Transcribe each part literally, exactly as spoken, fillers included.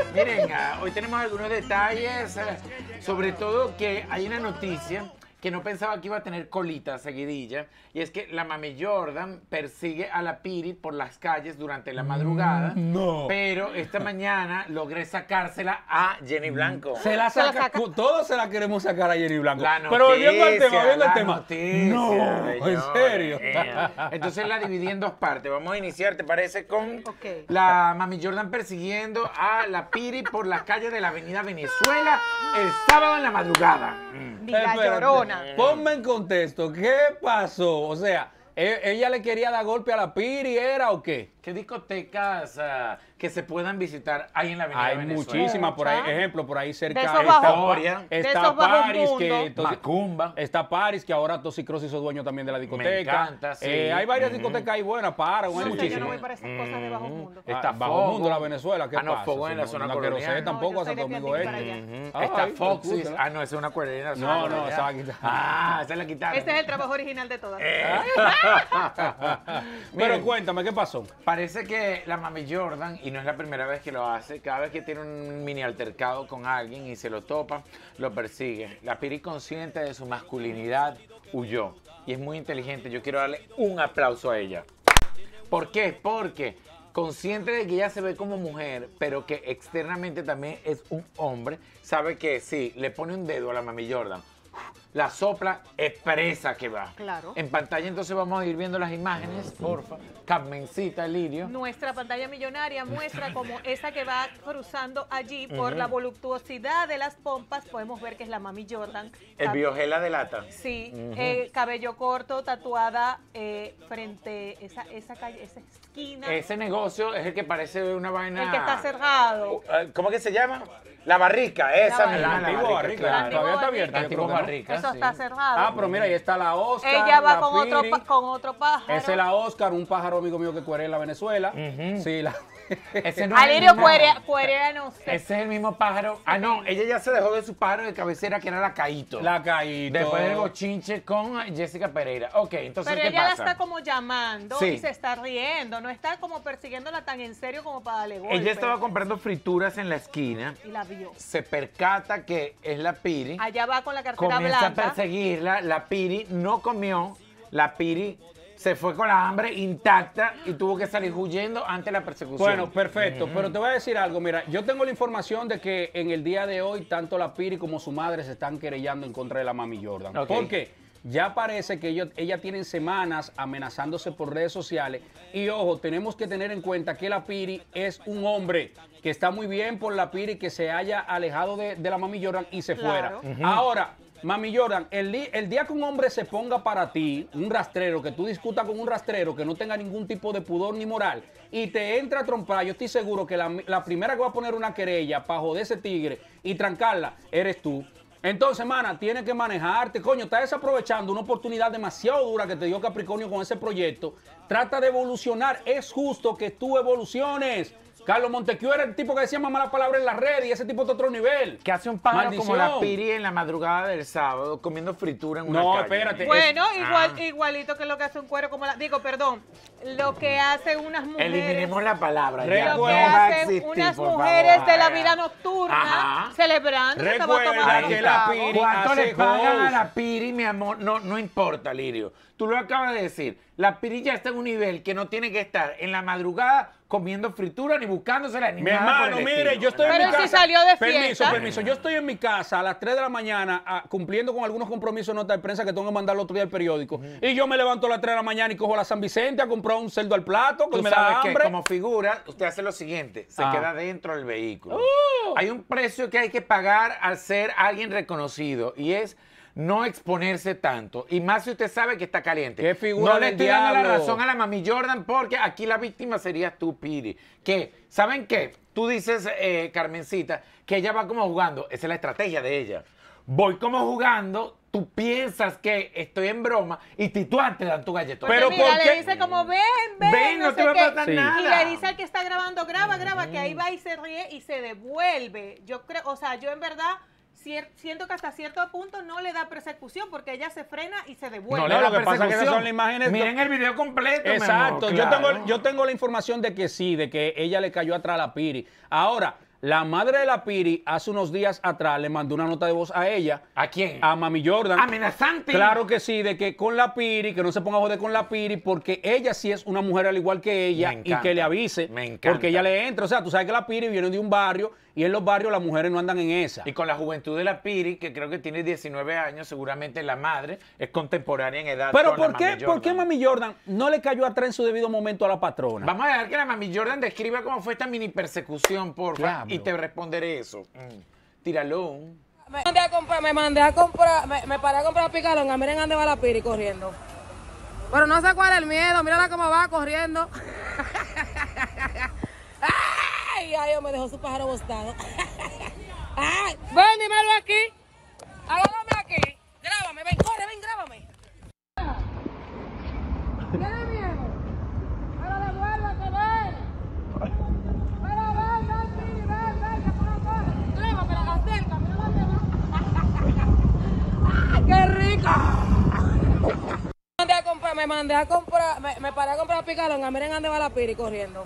Miren, uh, hoy tenemos algunos detalles, uh, sobre todo que hay una noticia que no pensaba que iba a tener colita seguidilla, y es que la Mami Jordan persigue a la Piri por las calles durante la madrugada, Mm, no. pero esta mañana logré sacársela a Jenny Blanco. Se la Se la saca, saca. todos se la queremos sacar a Jenny Blanco. La Pero volviendo al noticia, tema, volviendo al la tema. noticia, No, en señores. serio. Eh, Entonces la dividí en dos partes. Vamos a iniciar, ¿te parece? Con Ok. la Mami Jordan persiguiendo a la Piri por las calles de la avenida Venezuela el sábado en la madrugada. Mm. Ni la Espérate. Llorona. Ponme en contexto, ¿qué pasó? O sea, ¿e- ¿ella le quería dar golpe a la Piri, era o qué? ¿Qué discotecas ah, que se puedan visitar hay en la avenida Hay Venezuela? muchísimas por ahí, Muchas. ejemplo, por ahí cerca De esos está, bajos- Pa- de está esos bajos Paris, que mundos. Macumba. está Paris, que ahora Toxicross hizo dueño también de la discoteca. encanta, sí. Eh, hay varias Ujú. discotecas ahí buenas, para, hay No sé, yo no muchísimas. voy para esas cosas de bajo mundo. Está Ah, bajo Fogo. mundo la Venezuela, ¿qué Ah, no, pasa? Fogo en Si la no- zona no quiero colonial. ser tampoco No, a yo soy Santo de Domingo Piantini Este. para allá. Ujú. Ay, Está pues, Foxys. escúchala. Ah, no, esa es una cuerera. No, no, esa la quitaron. Ah, esa la quitaron. Este es el trabajo original de todas. Pero Miren, cuéntame, ¿qué pasó? parece que la Mami Jordan, y no es la primera vez que lo hace, cada vez que tiene un mini altercado con alguien y se lo topa, lo persigue. La Piri, consciente de su masculinidad, huyó. Y es muy inteligente. Yo quiero darle un aplauso a ella. ¿Por qué? Porque consciente de que ella se ve como mujer, pero que externamente también es un hombre, sabe que sí, le pone un dedo a la Mami Jordan, la sopla, expresa que va. Claro. En pantalla entonces vamos a ir viendo las imágenes, porfa. Carmencita, Lirio. Nuestra pantalla millonaria muestra como esa que va cruzando allí por la voluptuosidad de las pompas. Podemos ver que es la Mami Jordan. El Tab- biogel la delata. Sí, eh, cabello corto, tatuada eh, frente esa esa calle, esa esquina. Ese negocio es el que parece una vaina... El que está cerrado. Eh, ¿Cómo que se llama? La barrica, esa La misma. La antigua barrica, claro. La todavía está antigua abierta. La yo antigua creo que no. barrica, Eso sí. está cerrado. Ah, pero mira, ahí está la Oscar. Ella va la con otro, Piri. pa- con otro pájaro. Esa es la Oscar, un pájaro amigo mío que cuere en la Venezuela. Ujú. Sí, la... Ese no es el Alirio mismo- Cuerea, Cuerea no sé. Ese es el mismo pájaro. Ah, no, ella ya se dejó de su pájaro de cabecera, que era la Caíto. la Caíto. Después del bochinche con Jessica Pereira. Ok, entonces, Pero ¿qué ella la pasa? está como llamando Sí. y se está riendo. No está como persiguiéndola tan en serio como para darle golpe. Ella estaba comprando frituras en la esquina, Y la vio. se percata que es la Piri, Allá va con la cartera comienza blanca. a perseguirla, la Piri no comió, la Piri se fue con la hambre intacta y tuvo que salir huyendo ante la persecución. Bueno, perfecto, pero te voy a decir algo, mira, yo tengo la información de que en el día de hoy tanto la Piri como su madre se están querellando en contra de la Mami Jordan. Ok. ¿Por qué? Ya parece que ellos, ella tienen semanas amenazándose por redes sociales y ojo, tenemos que tener en cuenta que la Piri es un hombre, que está muy bien por la Piri que se haya alejado de, de la Mami Jordan y se Claro. fuera. Ahora, Mami Jordan, el, di- el día que un hombre se ponga para ti, un rastrero, que tú discutas con un rastrero que no tenga ningún tipo de pudor ni moral y te entra a trompar, yo estoy seguro que la, la primera que va a poner una querella para joder ese tigre y trancarla eres tú. Entonces, mana, tienes que manejarte. Coño, estás desaprovechando una oportunidad demasiado dura que te dio Capricornio con ese proyecto. Trata de evolucionar. Es justo que tú evoluciones. Carlos Montequiu era el tipo que decía más mala palabra en la red y ese tipo de otro nivel. que hace un pájaro como la Maldición. Piri en la madrugada del sábado comiendo fritura en una No, calle. espérate. Bueno, Es- igual, Ah. igualito que lo que hace un cuero como la... Digo, perdón, lo que hacen unas mujeres... Eliminemos la palabra. ya, Lo no que va a hacen existir, unas por mujeres favor. de la vida nocturna Ajá. celebrando. se va a tomar Recuerda un que la trago. Piri ¿Cuánto hace le pagan a host. la Piri, mi amor? No, no importa, Lirio. Tú lo acabas de decir. La Piri ya está en un nivel que no tiene que estar en la madrugada comiendo fritura ni buscándosela ni Mi nada por hermano, el mire, estilo. yo estoy en Pero mi si casa. salió de Permiso, fiesta. permiso. Yo estoy en mi casa a las tres de la mañana ah, cumpliendo con algunos compromisos de nota de prensa que tengo que mandar el otro día al periódico. Y yo me levanto a las tres de la mañana y cojo a la San Vicente a comprar un cerdo al plato que Tú me sabes da que hambre. como figura, usted hace lo siguiente, se Ah. queda dentro del vehículo. Uh. Hay un precio que hay que pagar al ser alguien reconocido y es no exponerse tanto. Y más si usted sabe que está caliente. ¡Qué figura no le del estoy dando la diablo! razón a la Mami Jordan porque aquí la víctima serías tú, Piri. Que, ¿saben qué? Tú dices, eh, Carmencita, que ella va como jugando. Esa es la estrategia de ella. Voy como jugando, tú piensas que estoy en broma y tituán te dan tu galletón. Porque Pero mira, ¿por le qué? dice como, ven, ven, Ven, no te sé va a qué. pasar Sí. nada. Y le dice al que está grabando, graba, graba, que ahí va y se ríe y se devuelve. Yo creo, o sea, yo en verdad cier- siento que hasta cierto punto no le da persecución porque ella se frena y se devuelve. No, No, le lo da que pasa es que esas persecución. son las imágenes- Miren el video completo, mi Exacto, amor, yo, claro. tengo, yo tengo la información de que sí, de que ella le cayó atrás a la Piri. Ahora, La madre de la Piri hace unos días atrás le mandó una nota de voz a ella. ¿A quién? A Mami Jordan. Amenazante. Claro que sí, de que con la Piri, que no se ponga a joder con la Piri, porque ella sí es una mujer al igual que ella y que le avise. Me encanta. Porque ella le entra. O sea, tú sabes que la Piri viene de un barrio y en los barrios las mujeres no andan en esa. Y con la juventud de la Piri, que creo que tiene diecinueve años, seguramente la madre es contemporánea en edad. Pero con ¿por la qué, Mami ¿por qué Jordan. Mami Jordan no le cayó atrás en su debido momento a la patrona? Vamos a dejar que la Mami Jordan describa cómo fue esta mini persecución, porfa, Diablo. y te responderé eso. Mm. Tíralo. Me mandé a comprar, me mandé a comprar, me, me paré a comprar picalonga, miren dónde va la Piri corriendo. Pero no sé cuál es el miedo, mírala cómo va corriendo. Ay, ay, me dejó su pájaro bostado. Ay, ven, dímelo aquí. Agárrame aquí. Grábame, ven, corre, ven, grábame. ¿Tiene miedo? Pero devuélvete, ven. Pero ven, ven, Piri, ven, ven, que tú no corres. Grábame, la gacelca, mira dónde va. ¡Ay, qué rico! Me mandé a comprar, me mandé a comprar, me, me paré a comprar picalonga, miren dónde va la Piri corriendo.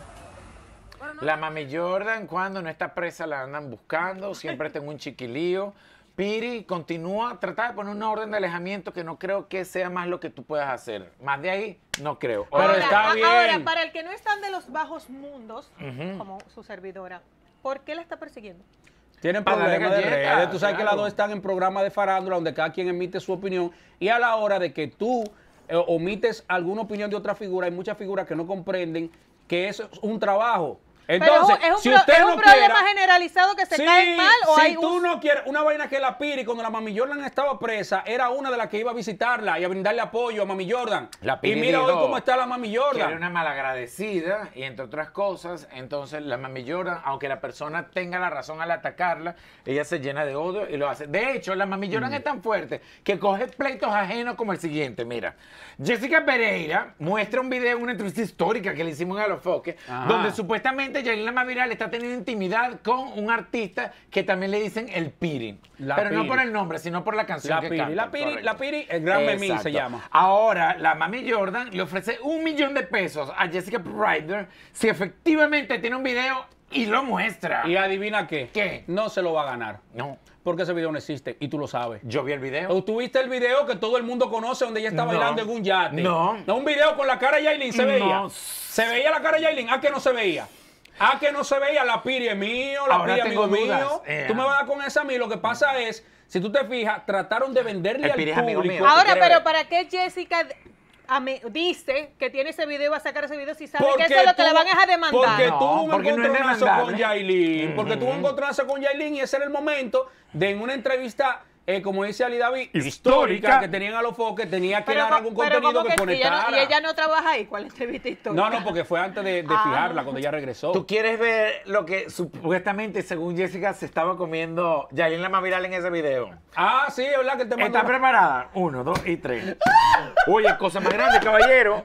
La Mami Jordan, cuando no está presa, la andan buscando, siempre tengo un chiquilío. Piri continúa, trata de poner una orden de alejamiento que no creo que sea más lo que tú puedas hacer. Más de ahí, no creo. Pero Ahora, está a- bien. ahora, para el que no están de los bajos mundos, Ujú. como su servidora, ¿por qué la está persiguiendo? Tienen Para darle problemas de galletas, redes. Tú sabes que claro. las dos están en programas de farándula donde cada quien emite su opinión. Y a la hora de que tú eh, omites alguna opinión de otra figura, hay muchas figuras que no comprenden que eso es un trabajo. Entonces, Pero es un, si pro- usted es un no problema quiera, generalizado que se Sí, caen mal o si hay tú un... no quieres, una vaina que la Piri, cuando la Mami Jordan estaba presa, era una de las que iba a visitarla y a brindarle apoyo a Mami Jordan. La Y Piri mira dijo hoy cómo está la Mami que era Jordan. una malagradecida y entre otras cosas, entonces la Mami Jordan, aunque la persona tenga la razón al atacarla, ella se llena de odio y lo hace. De hecho, la Mami Jordan es tan fuerte que coge pleitos ajenos como el siguiente, mira. Jessica Pereira muestra un video en una entrevista histórica que le hicimos a Los Foques, Ajá. donde supuestamente Yailin la más viral está teniendo intimidad con un artista que también le dicen el Piri. La Pero no Piri. por el nombre, sino por la canción La que Piri, canta. la Piri, Correcto. la Piri, el gran memín se Exacto. llama. Ahora, la Mami Jordan le ofrece un millón de pesos a Jessica Ryder si efectivamente tiene un video y lo muestra. Y adivina qué. ¿Qué? No se lo va a ganar. No, Porque ese video no existe y tú lo sabes. yo vi el video. ¿Tú viste el video que todo el mundo conoce donde ella está No. bailando en un yate? No. No, un video con la cara de Yailin se No. veía. Se veía la cara de Yailin. ¿A que no se veía? ¿A que no se veía? La Piri es mío, la Ahora Piri es tengo amigo dudas. mío. Eh. Tú me vas a dar con esa a mí. Lo que pasa es, si tú te fijas, trataron de venderle El al Piri es amigo público. mío. Ahora, quiere pero ver? ¿para qué Jessica ame- dice que tiene ese video y va a sacar ese video si sabe Porque que eso es lo que tú- le van a demandar? Porque No, tuvo un porque no es encontronazo demandable. con Yailin. Porque Ujú. tuvo un encontronazo con Yailin y ese era el momento de en una entrevista, eh, como dice Ali David, Histórica. histórica, que tenían a los foques, tenía que Pero, dar co- algún pero contenido ¿cómo que, que ella no- conectara. y ella no trabaja ahí? ¿Cuál entrevista histórica? No, no, porque fue antes de, de Ah. fijarla, cuando ella regresó. ¿Tú quieres ver lo que supuestamente, según Jessica, se estaba comiendo Yailin la más viral en ese video? Ah, sí, es verdad que te mandó. ¿Está preparada? Uno, dos y tres. Oye, cosa más grande, caballero.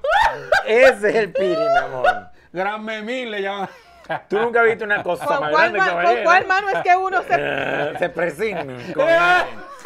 Ese es el Piri, mi amor. Gran memín le llaman. Tú nunca has visto una cosa ¿Con más cuál, grande, ma- caballero. ¿Con cuál mano es que uno se... Eh, se presignan con él.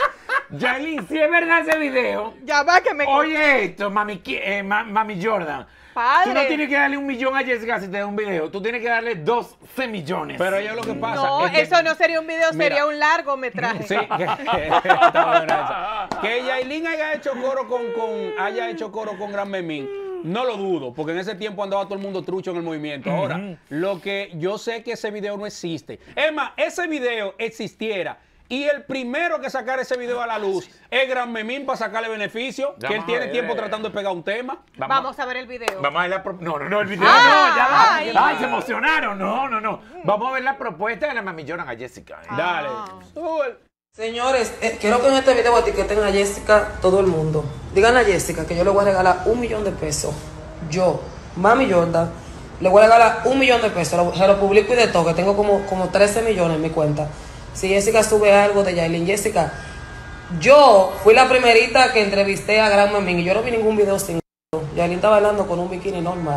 Yailin, si es verdad ese video, Ya va que me... oye esto, mami, Ki- eh, ma- mami Jordan. Padre. Tú no tienes que darle un millón a Jessica si te da un video. Tú tienes que darle doce millones. Pero ella lo que pasa. No, es que- eso no sería un video, Mira. sería un largometraje. Sí, que, está buena esa. Que Yailin haya hecho coro con, con haya hecho coro con Gran Memín, no lo dudo, porque en ese tiempo andaba todo el mundo trucho en el movimiento. Ahora, lo que yo sé que ese video no existe. Es más, ese video existiera y el primero que sacara ese video a la luz es Gran Memín para sacarle beneficio, Ya que él vamos a tiene ver. tiempo tratando de pegar un tema. Vamos a ver el video. Vamos a ver la pro- No, no, no, el video Ah, no, ya va. ay. Ay, se emocionaron. No, no, no. Vamos a ver la propuesta de la Mami Jordan a Jessica. ¿eh? Dale. Sube. Señores, eh, quiero que en este video etiqueten a Jessica todo el mundo. Digan a Jessica que yo le voy a regalar un millón de pesos. Yo, Mami Jordan, le voy a regalar un millón de pesos. Lo- se lo publico y de todo, que tengo como, como trece millones en mi cuenta. Si Jessica sube algo de Yailin, Jessica, yo fui la primerita que entrevisté a Gran Memín y yo no vi ningún video sin Yailin está bailando con un bikini normal.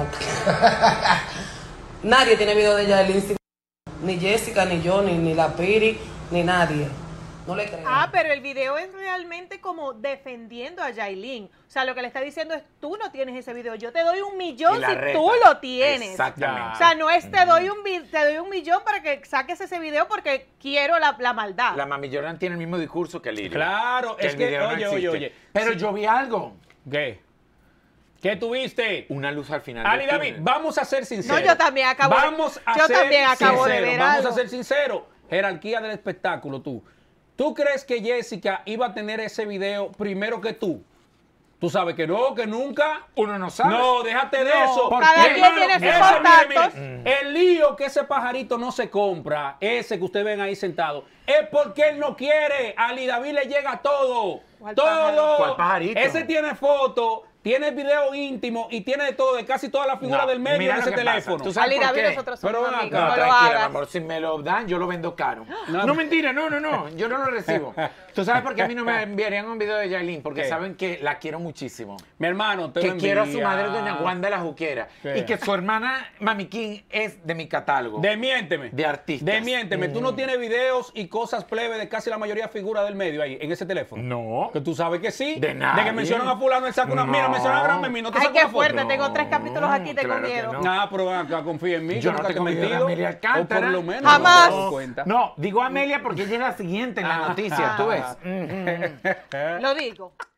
Nadie tiene video de Yailin sin ni Jessica, ni yo, ni, ni la Piri, ni nadie. No le creo. Ah, pero el video es realmente como defendiendo a Yailin. O sea, lo que le está diciendo es, tú no tienes ese video, yo te doy un millón Y la si reta. tú lo tienes. Exactamente. O sea, no es te doy un vi- te doy un millón para que saques ese video porque quiero la, la maldad. La Mami Jordan tiene el mismo discurso que Lirio. Claro, es el que, video no oye, oye, existe. oye. Pero Sí. yo vi algo. ¿Qué? ¿Qué tuviste? Una luz al final. Ali del David, túnel. vamos a ser sinceros. No, yo también acabo de- Vamos a yo ser también acabo de sinceros, ver Vamos algo. a ser sinceros. Jerarquía del espectáculo, tú. ¿Tú crees que Jessica iba a tener ese video primero que tú? Tú sabes que no, que nunca. Uno no sabe. No, déjate de No, eso. cada ¿Por qué, quien hermano? tiene sus Ese, mire, contactos. mire, el lío que ese pajarito no se compra, ese que ustedes ven ahí sentado, es porque él no quiere. A Ali David le llega todo. ¿Cuál Todo. pájaro? ¿Cuál pajarito? Ese tiene foto, tiene video íntimo y tiene de todo, de casi toda la figura No, del medio mira en lo ese que pasa. teléfono. ¿Tú sabes Ali por David, qué? nosotros Pero somos ven amigos, acá. no, No, lo tranquila, mi hagas. amor, si me lo dan, yo lo vendo caro. No. No, mentira, no, no, no, yo no lo recibo. ¿Tú sabes por qué a mí no me enviarían un video de Yailin? Porque ¿Qué? saben que la quiero muchísimo. Mi hermano, te Que lo quiero a su envía. madre, doña Wanda la Juquera. ¿Qué? Y que su hermana, Mami King, es de mi catálogo. Demiénteme. De artistas. Demiénteme. Tú no tienes videos y cosas plebe de casi la mayoría figuras del medio ahí, en ese teléfono. No. Que tú sabes que sí. De nadie. De que mencionan a fulano, él saca una... No. Mira, mencionan a Gran Memín, no te Ay, saca qué una foto. fuerte, tengo tres capítulos aquí, tengo claro que miedo. no. Ah, pero ven acá, confía en mí. Yo que no nunca te he tengo video de mentido. Amelia O Alcántara. por lo menos. Jamás. no me he dado cuenta. No, digo Amelia porque ella es la siguiente en la Ah. noticia, tú ves. Lo digo.